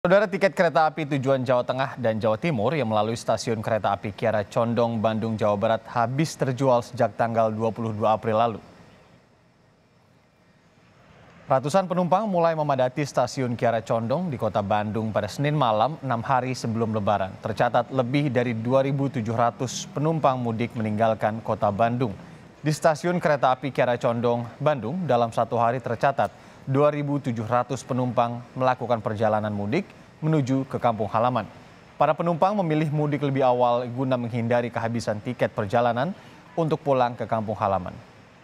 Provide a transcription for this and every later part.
Saudara, tiket kereta api tujuan Jawa Tengah dan Jawa Timur yang melalui stasiun kereta api Kiara Condong, Bandung, Jawa Barat habis terjual sejak tanggal 22 April lalu. Ratusan penumpang mulai memadati stasiun Kiara Condong di kota Bandung pada Senin malam 6 hari sebelum Lebaran. Tercatat lebih dari 2.700 penumpang mudik meninggalkan kota Bandung. Di stasiun kereta api Kiara Condong, Bandung, dalam satu hari tercatat 2.700 penumpang melakukan perjalanan mudik menuju ke kampung halaman. Para penumpang memilih mudik lebih awal guna menghindari kehabisan tiket perjalanan untuk pulang ke kampung halaman.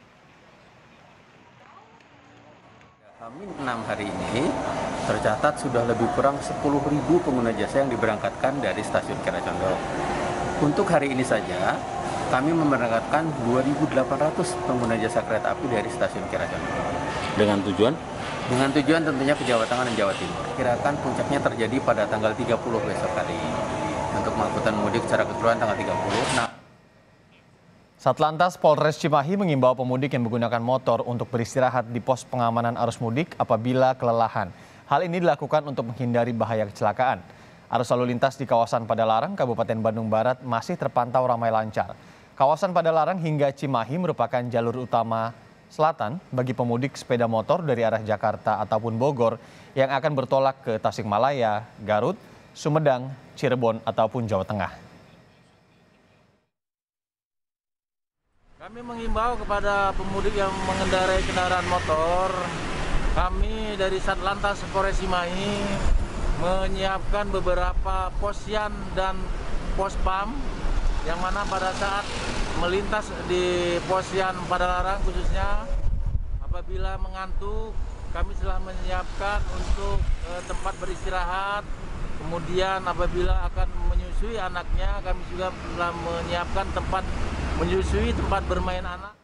Kami 6 hari ini tercatat sudah lebih kurang 10.000 pengguna jasa yang diberangkatkan dari stasiun Kiara Condong. Untuk hari ini saja, kami memberangkatkan 2.800 pengguna jasa kereta api dari stasiun Kiara Condong. Dengan tujuan? Dengan tujuan tentunya ke Jawa Tengah dan Jawa Timur. Kirakan puncaknya terjadi pada tanggal 30 besok hari. Untuk angkutan mudik secara keseluruhan tanggal 30. Satlantas Polres Cimahi mengimbau pemudik yang menggunakan motor untuk beristirahat di pos pengamanan arus mudik apabila kelelahan. Hal ini dilakukan untuk menghindari bahaya kecelakaan. Arus lalu lintas di kawasan Padalarang, Kabupaten Bandung Barat masih terpantau ramai lancar. Kawasan Padalarang hingga Cimahi merupakan jalur utama selatan bagi pemudik sepeda motor dari arah Jakarta ataupun Bogor yang akan bertolak ke Tasikmalaya, Garut, Sumedang, Cirebon ataupun Jawa Tengah. Kami mengimbau kepada pemudik yang mengendarai kendaraan motor. Kami dari Satlantas Polres Cimahi menyiapkan beberapa posyan dan pospam yang mana pada saat melintas di posyan Padalarang khususnya apabila mengantuk, kami telah menyiapkan untuk tempat beristirahat. Kemudian apabila akan menyusui anaknya, kami juga telah menyiapkan tempat menyusui, tempat bermain anak.